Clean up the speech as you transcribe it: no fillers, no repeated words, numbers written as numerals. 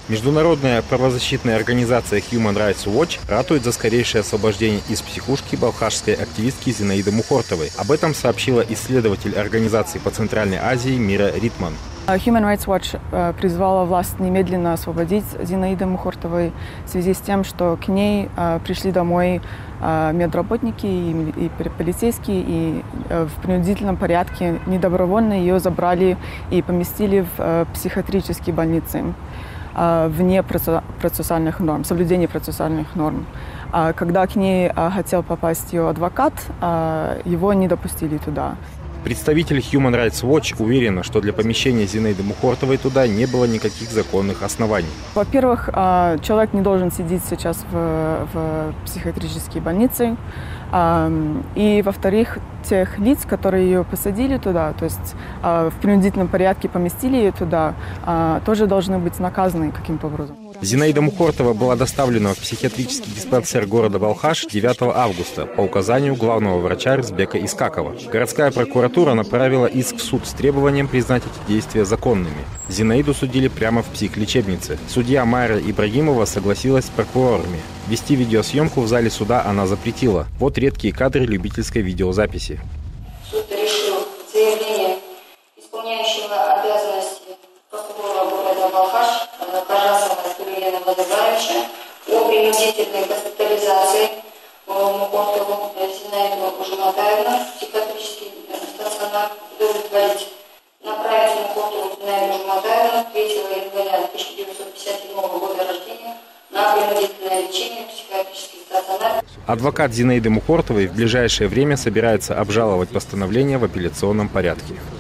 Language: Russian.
Международная правозащитная организация Human Rights Watch ратует за скорейшее освобождение из психушки балхашской активистки Зинаиды Мухортовой. Об этом сообщила исследователь организации по Центральной Азии Мира Ритман. Human Rights Watch призвала власть немедленно освободить Зинаиду Мухортовой в связи с тем, что к ней пришли домой медработники и полицейские, и в принудительном порядке недобровольно ее забрали и поместили в психиатрические больницы вне процессуальных норм, соблюдения процессуальных норм. Когда к ней хотел попасть ее адвокат, его не допустили туда. Представитель Human Rights Watch уверена, что для помещения Зинаиды Мухортовой туда не было никаких законных оснований. Во-первых, человек не должен сидеть сейчас в психиатрической больнице. И, во-вторых, тех лиц, которые ее посадили туда, то есть в принудительном порядке поместили ее туда, тоже должны быть наказаны каким-то образом. Зинаида Мухортова была доставлена в психиатрический диспансер города Балхаш 9 августа по указанию главного врача Рзбека Искакова. Городская прокуратура направила иск в суд с требованием признать эти действия законными. Зинаиду судили прямо в психлечебнице. Судья Майра Ибрагимова согласилась с прокурорами. Вести видеосъемку в зале суда она запретила. Вот редкие кадры любительской видеозаписи. Суд решил заявление исполняющего обязанности прокурора города Балхаш Кажасова Сулеймана Владимировича о принудительной госпитализации Мухортову Зинаиду Жуматаевну в психиатрический стационар удовлетворить. Направить Мухортову Зинаиду Жуматаевну 3 января 1957 года рождения на принудительное лечение в психиатрический стационар. Адвокат Зинаиды Мухортовой в ближайшее время собирается обжаловать постановление в апелляционном порядке.